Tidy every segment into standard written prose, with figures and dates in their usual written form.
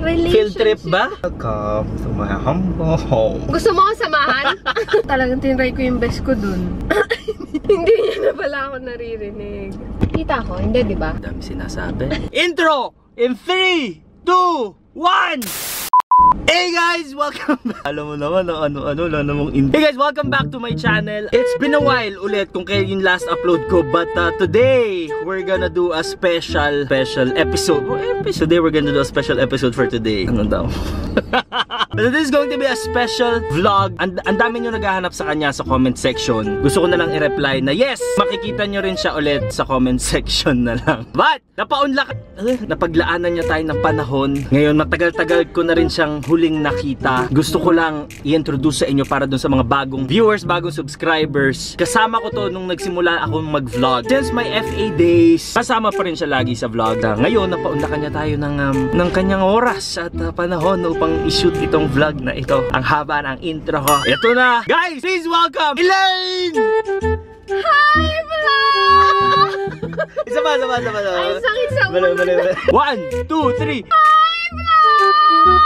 Field trip ba? Welcome to my humble home. Gusto mo akong samahan? Talagang tinry ko yung best ko dun. Hindi niya na pala ako naririnig. Kita ko, hindi diba? Dami sinasabi. Intro! In 3, 2, 1! Hey guys! Welcome back! Alam mo naman ano namang intro. Hey guys! Welcome back to my channel. It's been a while ulit kung kailan yung last upload ko. But today, we're gonna do a special episode. Today, we're gonna do a special episode for today. Ano daw? But this is going to be a special vlog. Ang dami nyo naghahanap sa kanya sa comment section. Gusto ko na lang i-reply na yes! Makikita nyo rin siya ulit sa comment section na lang. But, napaglaanan niya tayo ng panahon. Ngayon, matagal-tagal ko na rin siyang huling nakita. Gusto ko lang i-introduce sa inyo para dun sa mga bagong viewers, bagong subscribers. Kasama ko to nung nagsimula akong mag-vlog. Since my FA days, kasama pa rin siya lagi sa vlog. Ngayon, napaunlakan niya tayo ng kanyang oras at panahon upang i-shoot itong vlog na ito. Ang haba ng intro ko. Ito na! Guys, please welcome Elaine! Hi, vlog! Isa pa. Ay, sakit sa ulo. 1, 2, 3. Hi, vlog!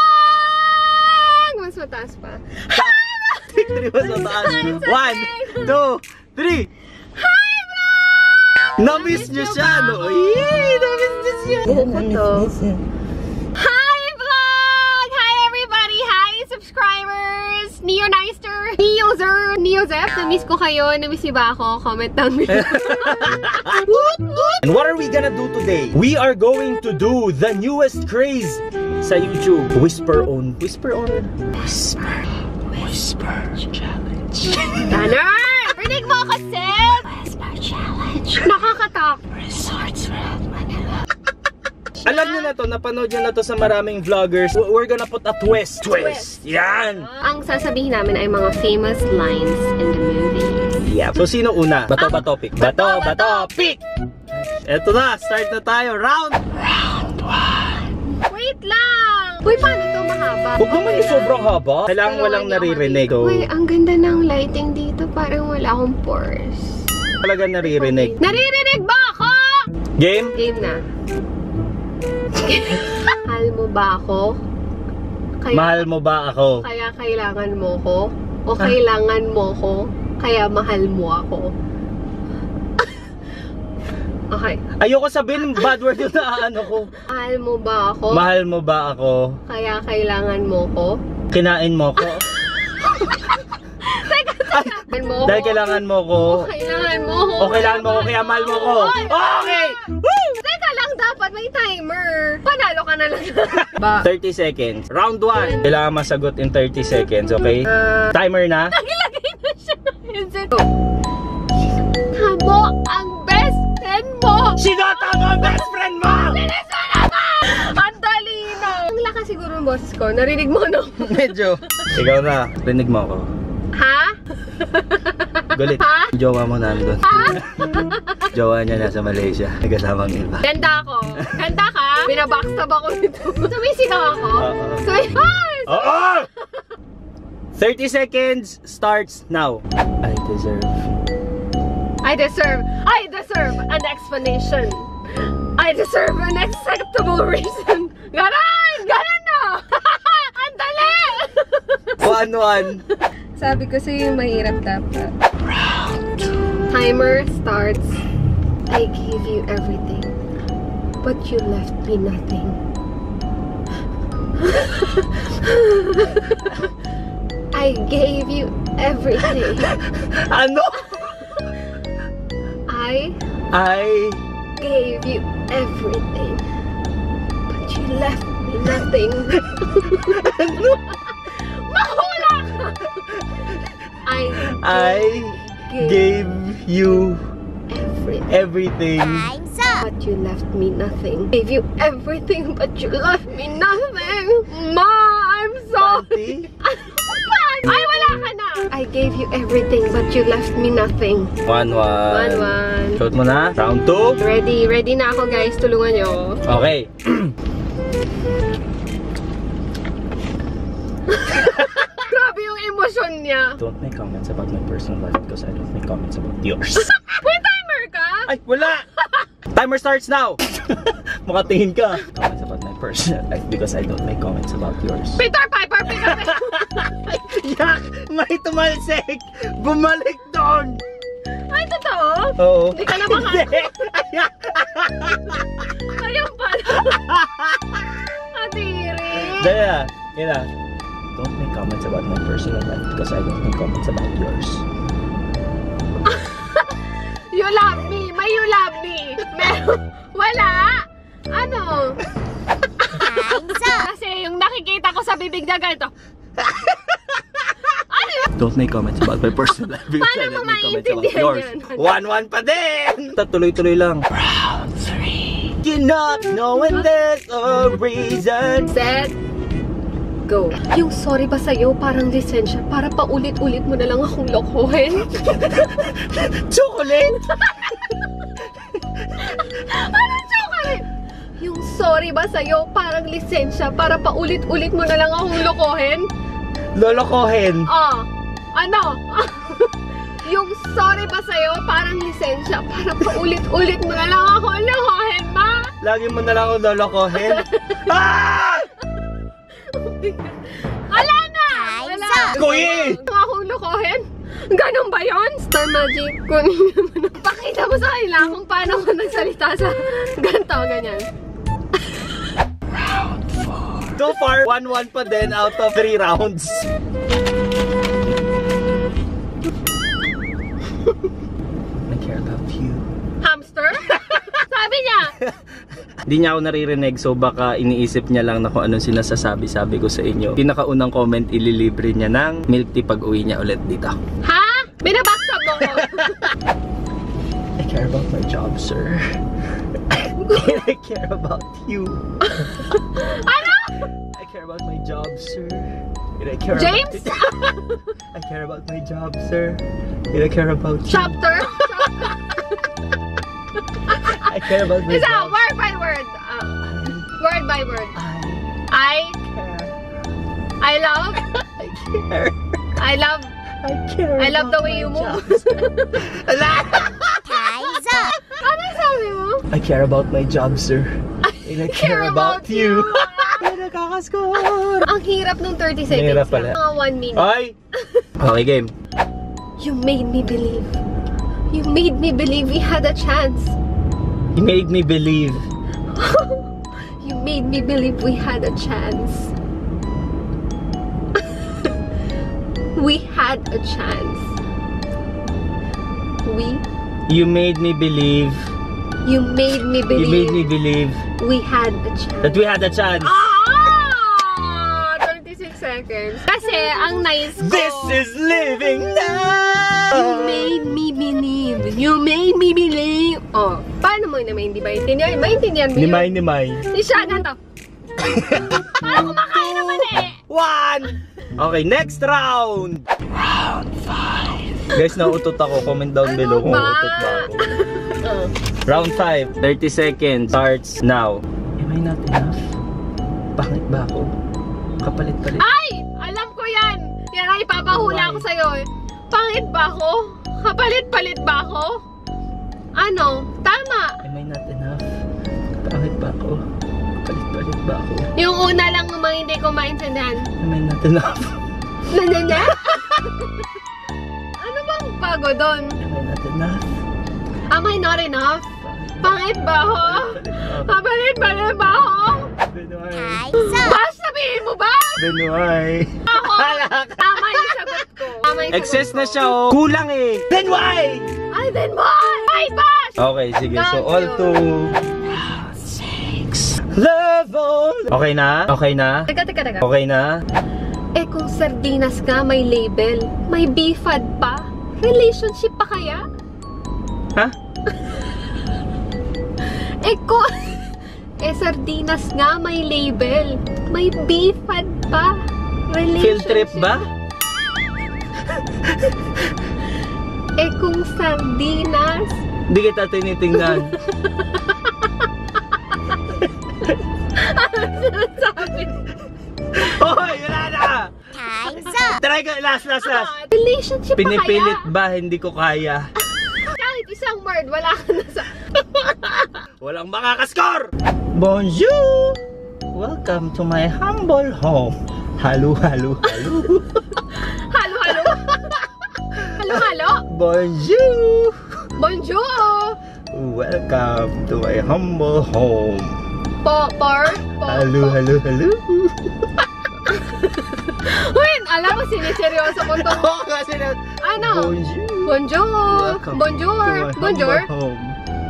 Mas mataas pa. Victory mas mataas. 1, 2, 3. Hi, vlog! Na-miss niyo siya, no? Na-miss niyo siya. Hi, vlog! Hi, everybody! Hi, subscribers! Neonister! Neozef! Na-miss ko kayo. Na-miss niyo ba ako? Comment down below. And what are we gonna do today? We are going to do the newest craze sa YouTube. Whisper challenge. Tanner! Rinig mo kasi! Whisper challenge. Nakakatak. Resorts World Manila. Alam nyo na to, napanood nyo na to sa maraming vloggers. We're gonna put a twist. Yan! Ang sasabihin namin ay mga famous lines in the movie. Yeah. So, sino una? Bato, pick. Bato, pick! Eto na, start na tayo. Round 1. Wait lang! Uy, paano to mahaba? Huwag naman yung sobrang haba. Kailangan walang naririnig. Uy, ang ganda ng lighting dito. Parang wala akong pores. Talaga naririnig. Naririnig ba ako? Game? Game na. Mahal mo ba ako? Mahal mo ba ako? Kaya kailangan mo ko? O kailangan mo ko? Kaya mahal mo ako? Okay. Ayoko sabihin bad word yung ano ko. Mahal mo ba ako? Mahal mo ba ako? Kaya kailangan mo ko? Kinain mo ko? Teka. Dahil kailangan mo ko? O kailangan mo ko? O kailangan mo ko kaya mahal mo ko? Okay! Woo! Teka lang, dapat may timer. Panalo ka na lang. 30 seconds. Round 1. Kailangan masagot in 30 seconds, okay? Timer na? Nagilagay na siya. Tabo ang best friend mo! Sinota mo ang best friend mo! Sinisana mo! Ang talino! Ang lakas siguro ng boses ko. Narinig mo, no? Medyo. Ikaw na. Rinig mo ako. Ha? Galit. Ha? Jowa mo nandun. Ha? Jowa niya nasa Malaysia. Nagkasamang iba. Ganda ako. Ganda ka? Binabackstab ako nito. Sumisigaw ako? Oo! 30 seconds starts now. I deserve an explanation. I deserve an acceptable reason. Ganon na! Ang dali! 1-1. Sabi ko sa'yo yung mahirap dapat. Round 2. Timer starts. I gave you everything, but you left me nothing. I gave you everything. Ano? I gave you everything, but you left me nothing. Ano? Mahula ka! I gave you everything, but you left me nothing. Gave you everything, but you left me nothing. Ma, I'm sorry. Ay, wala ka na! I gave you everything, but you left me nothing. 1-1. 1-1. Shoot mo na. Round 2. Ready na ako, guys. Tulungan nyo. Okay. Grabe yung emosyon niya. Don't make comments about my personal life because I don't make comments about yours. May timer ka? Ay, wala! Timer starts now! Makatingin ka. Comments about my personal life because I don't make comments about yours. Peter Piper! Peter Piper! Yak! May tumalsik! Bumalik doon! Ay, totoo? Oo. Hindi ka na makakita. Ayun pala. Adiri. Daya, yun na. Don't make comments about my personal life because I don't make comments about yours. You love me. May you love me. Meron. Wala. Ano? Kasi yung nakikita ko sa bibig na ganito. Ano yun? Don't make comments about my personal life because Paano I mo don't make comments about maintindihan yours. yan? 1-1 pa din! Tuloy-tuloy lang. Round 3. You're not knowing there's a reason. Set. Go. Yung sorry ba sa'yo parang lisensya para paulit-ulit mo na lang akong lokohin? Chocolate! Anong chocolate? Yung sorry ba sa'yo parang lisensya para paulit-ulit mo na lang akong lokohin? Lolokohin. Oh, ano? Yung sorry ba sa'yo parang lisensya para paulit-ulit mo na lang akong lokohin, ma? Lagi mo na lang ako lolokohin. Ah! Wala na! Wala! Kuya! Ang akong lokohin? Ganun ba yun? Star Magic, kunin naman. Pakita mo sa kanila kung paano ko nagsalita sa ganito, ganyan. Round 4. So far, 1-1 pa din out of 3 rounds. I care about you. Hamster? Sabi niya! Hindi niya ako naririnig, so baka iniisip niya lang na kung anong sinasasabi-sabi ko sa inyo. Pinakaunang comment, ililibre niya ng milk tea pag uwi niya ulit dito. Ha? Binabaksab mo ko. I care about my job, sir. I care about you. Ano? I care about my job, sir. And I care James? I care about my job, sir. And I care about you. Chapter? I care about my Isa, job. word by word. Word by word. I love. I care. I love. I care. I love the way you move. Ano sabi mo? I care about my job, sir. And I care about you. Nakakaskor. Ang hirap nung 30 seconds. Mahirap pala. Mga 1 minute. Ay! Okay, game. You made me believe. You made me believe we had a chance. You made me believe. You made me believe we had a chance. We had a chance. You made me believe. You made me believe. You made me believe we had a chance. that we had a chance. Ah! 36 seconds. Kasi ang nice ko. This is living now. You made me believe. You made me believe. Oh, paano mo naman hindi maintindihan? Maintindihan mo yun? Nimay. Si Shana to. Parang kumakain naman eh. 1. Okay, next round. Round 5. Guys, nauutot ako. Comment down below kung ba? nauutot ba ako. Round 5. 30 seconds. Starts now. Am I not enough? Pangit ba ako? Kapalit-palit. Ay! Alam ko yan! Yan ay ipapahula ko sa'yo eh. Pangit ba ako? Kapalit-palit ba ako? Ano? Tama! Am I not enough? Pangit ba ako? Kapalit-palit ba ako? Yung una lang naman hindi ko maintindihan. Am I not enough? Nananya? Ano bang bago doon? Am I not enough? Am I not enough? Pangit ba ako? Kapalit-palit ba ako? Benoy. Bash, sabihin mo ba? Benoy. Ako! Tama yung sagot ko. Tama yung Excess sagot na ko. siya oh. Kulang eh. Then why? Ay, then why? Ay, Bash! Okay, sige. So, Thank all you. to... Round 6. Love all... Okay na? Okay na? Teka. Okay na? Eh kung sardinas ka, may label. May bifad pa. Relationship pa kaya? Ha? Eh kung... Eh sardinas nga, may label. May bifad pa. Field trip ba? Eh kung sardinas... Hindi kita tinitingnan. Sabi. Hoy! Wala na! Try ko. Last. Relationship Pinipilit pa kaya? ba? Hindi ko kaya. Kahit isang word, wala ka na sa... Walang makakaskor! Bonjour! Welcome to my humble home. Halo, halo, halo. Halo, halo. Halo, halo. Bonjour. Bonjour. Welcome to my humble home. Halo, halo, halo. Wait, alam mo, siniseryoso ko to. Oo, kasi na. Ano? Bonjour. Bonjour. Welcome Bonjour. to my Bonjour. humble home.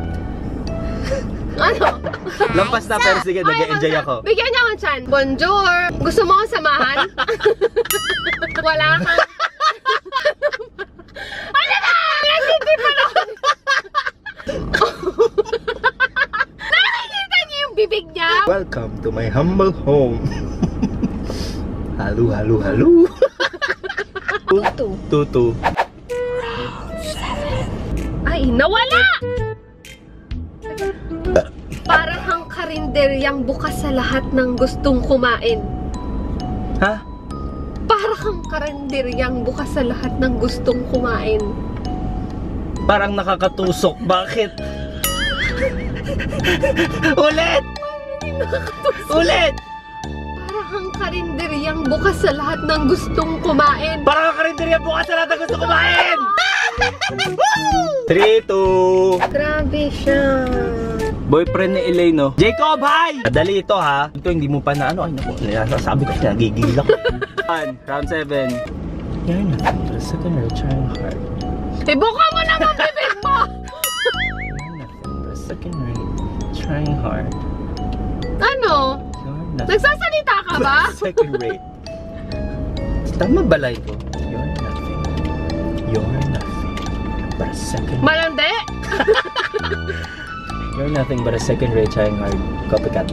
Ano? Lampas na, pero sige, nag-enjoy ako. Bigyan niya akong chan. Bonjour. Gusto mo akong samahan? Wala ka. Ano na? Nagtitipan ako. Nakikita niyo yung bibig niya? Welcome to my humble home. Halo, halo, halo. Tutu. Ay, nawala! Para kang karinderyang bukas sa lahat ng gustong kumain. Ha? Para kang karinderyang bukas sa lahat ng gustong kumain. Parang nakakatusok. Bakit? Ulit! Ulit! Para kang karinderyang bukas sa lahat ng gustong kumain. Parang karinderya bukas sa lahat ng gusto kumain! 3, 2. Grabe siya. Boyfriend ni Elaine, no? Jacob, hi! Dali ito, ha? Ito, hindi mo pa na ano. Ay, naku. Sabi ko siya, nagigil ako. Round 7. You're nothing but a second you're trying hard. Ibuka mo naman bibig mo! You're nothing but a second you're trying hard. Ano? You're nothing Nagsasalita ka ba? but a second rate. Tama balay ko. You're nothing. You're nothing but a second. Malandi? You're nothing but a second rate trying hard. Copycat.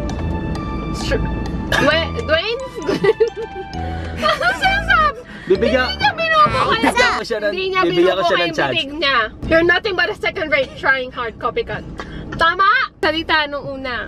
Dwayne? Ano sinasabi? Bibigyan. Hindi niya binubukay Bibigyan ko siya ng- Hindi niya bibigyan ko siya binubukay ng yung chance. bibig niya. You're nothing but a second rate trying hard copycat. Tama! Salita nung una.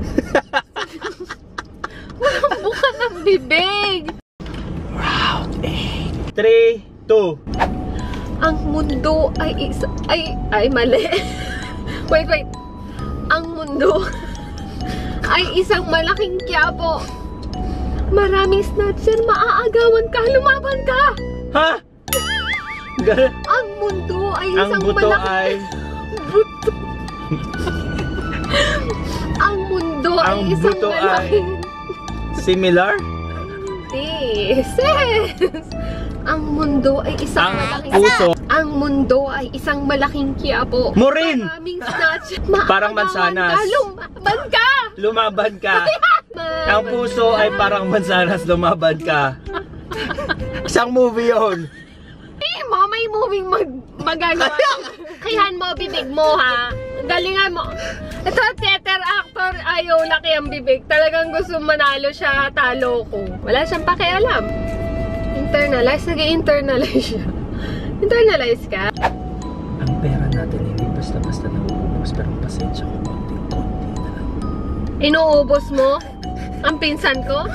Walang buka ng bibig. Round 8. 3, 2. Ang mundo ay isa... Ay, mali. Wait. Ang mundo ay isang malaking quiapo. Maraming snatcher, maaagawan ka, lumaban ka. Ha? Ang mundo ay Ang isang buto malaking... ay... Buto. Ang mundo ay Ang isang buto ay- malaking... Similar? Hindi. Sis! Ang mundo ay isang Ang malaking... puso. Ang mundo ay isang malaking quiapo. Morin! Maraming snatcher. Parang mansanas. Lumaban ka! Lumaban ka. Ang puso ay parang mansanas, lumaban ka. Isang movie yun. Mo, may moving magagawa. Kihan mo, bibig mo, ha? Galingan mo. Ito, theater actor, ayaw laki ang bibig. Talagang gusto manalo siya, talo ko. Wala siyang pakialam. Internalize, nag-internalize siya. Internalize ka? Ang pera natin hindi basta-basta nauubos, pero pasensya ko konti-konti na lang. Inuubos mo? Ang pinsan ko?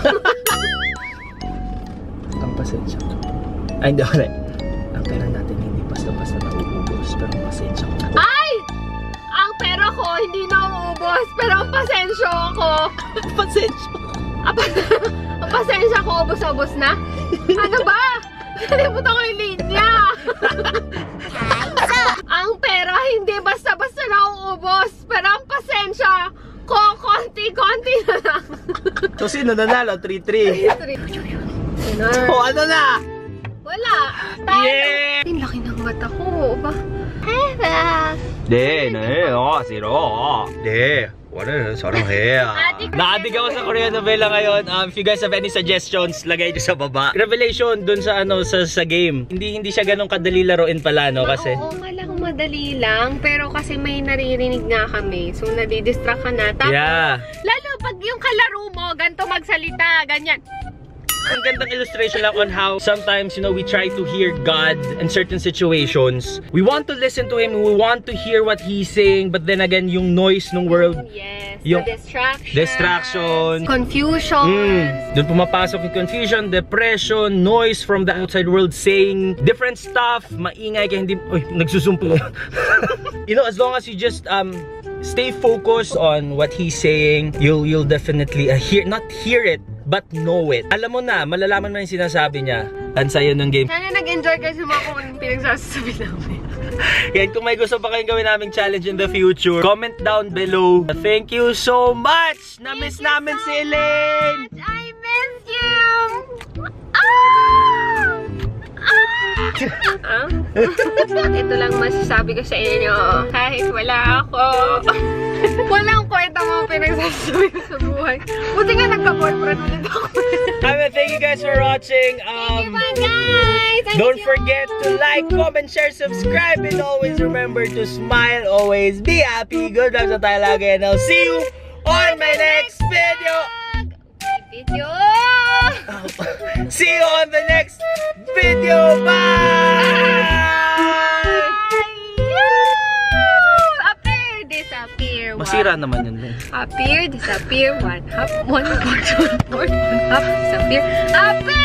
Ang pasensya ko. Ay, hindi wala. Ang pera natin hindi basta-basta nauubos, pero pasensya ko. Ay! Ang pera ko hindi nauubos, pero ang pasensya ko. Pasensya ko. Ang pasensya ko, ubos-ubos na? Ano ba? Nalimutan ko yung linya. Ang pera hindi basta-basta nauubos, pero ang pasensya ko, konti-konti na lang. So, sino nanalo? 3-3. O, ano na? Wala. Tayo. Yeah! Ang laki ng mata ko. Ba? 네, zero. 네, 원하는 사랑해. Na-addict ako sa Korean novela ngayon. If you guys have any suggestions, lagay nyo sa baba. Revelation dun sa sa game. Hindi siya ganun kadali laruin pala, no? Kasi Oo, malang madali lang. Pero kasi may naririnig nga kami. So, nadidistract ka na. Tapos, yeah. lalo pag yung kalaro mo, ganito magsalita, ganyan. Ang gandang illustration lang on how sometimes, you know, we try to hear God in certain situations. We want to listen to Him, we want to hear what He's saying, but then again, yung noise ng world, Yes, yung the distraction, confusion. Doon pumapasok yung confusion, depression, noise from the outside world saying different stuff, maingay kaya hindi, nagsusumpo. You know, as long as you just stay focused on what he's saying. You'll definitely not hear it, but know it. Alam mo na, malalaman mo yung sinasabi niya. Ang sayo ng game. Sana nag-enjoy kayo sa mga kung anong pinagsasabi namin. Yan, kung may gusto pa kayong gawin naming challenge in the future, comment down below. Thank you so much! Na-miss namin si Elaine! I miss you! Ito lang masasabi ko sa inyo. Kahit wala ako, walang kwenta mga pinagsasabi ko sa buhay. Buti nga nagka-boyfriend ulit ako. Thank you guys for watching. Thank you, guys! Don't forget to like, comment, share, subscribe, and always remember to smile. Always be happy. Good vibes na tayo lagi. And I'll see you on my next video. See you on the next video. Bye! Appear, disappear. Masira naman yun. Appear, disappear. One hop, one port, one hop, disappear. Appear!